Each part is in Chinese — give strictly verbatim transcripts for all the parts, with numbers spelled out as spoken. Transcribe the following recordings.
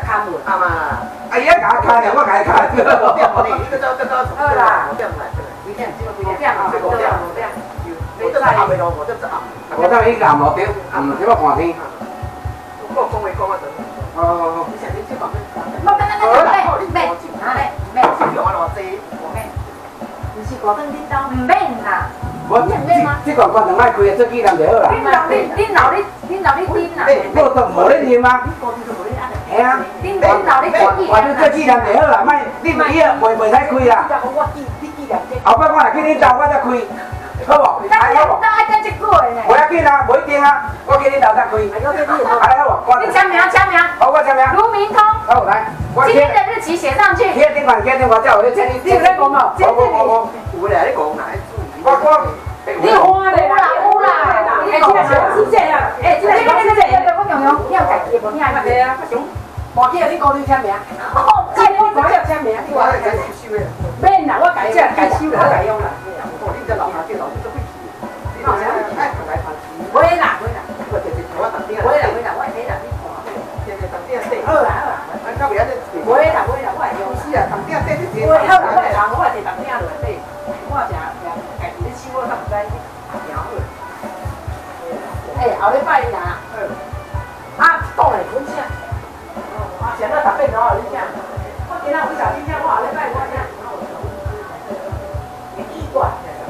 看无？ 阿妈， 哎呀，甲开了，我甲开。 五点无你，你个走个走。 好啦， 五点来， 几点？几点啊？五点，五点。 我都是暗的咯，我都是暗。 我等伊暗咯，对，暗，即我看天。 我讲话讲啊等。 哦。 你想你这方面？ 唔唔唔唔，咩？咩？咩？ 用啊偌济？ 咩？唔是嗰陣啲刀，唔免啦。 我即即個關門賣開啊，做紀念就好啦。 恁老你恁老你恁老你癲啦！ 我都無咧念啊。係啊。 恁恁老你做我做做紀念就好啦，賣你唔以啊，袂袂使開啦。後擺我來去恁兜，我再開，好無？ 但係但係等一句呢。 無要緊啊，無一定啊，我去恁兜再開。係好無？ 你簽名簽名。 好，我簽名。 盧明通。 好，來。 今天的日期寫上去。 貼電話，貼電話，之後我簽你。 你有咧講冇？ 我我我我有咧講哪一組？ 我我。 你花咧啦，有啦。哎，這個是這啊，哎，這個這個這個我用用，你有家己無聽嘛？對啊，我想，無記得你高你簽名。哦，這個我要簽名，你話係緊收嘅。免啦，我改即係改收啦，改用啦。 我你只樓下啲樓都會住。你話哎，同埋飯市。 會啦會啦。 我直直我特啲啊。 會啦會啦，我係睇啦啲貨。 直直特啲啊， 好啦好啦。 啊，今日一啲。 會啦會啦，我係用。 是啊，特啲啊，即係啲。 會好啦，我係我係特啲啊，對。我係家己咧收，我都唔知苗好。哎，後禮拜呀，啊，當然本錢。啊，現在特別咗，你聽。我今日有小弟聽，我後禮拜我聽。奇怪。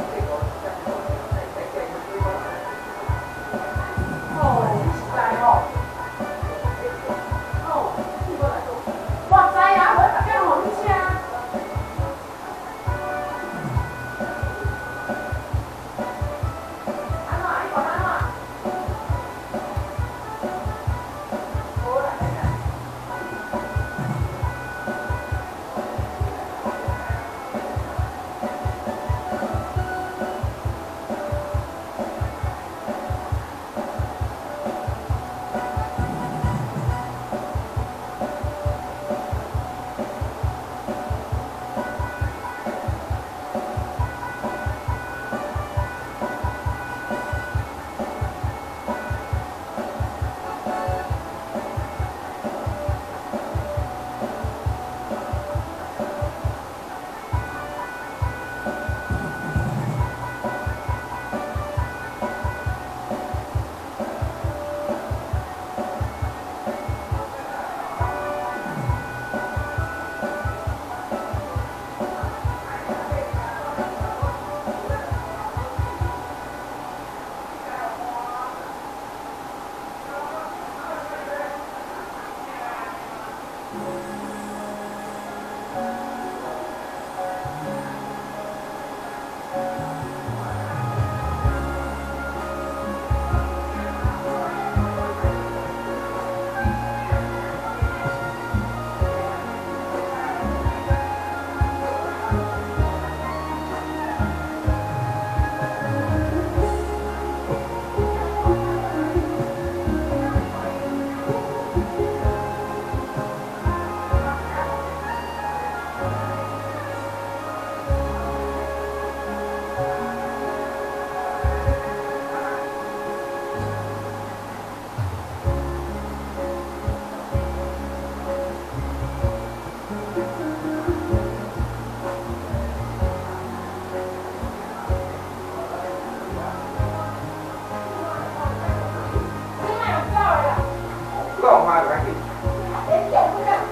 哦，奇怪哦。哦，我知啊，我特別好你聽。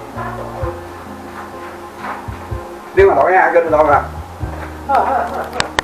另外老人还跟着老了。 好好好好。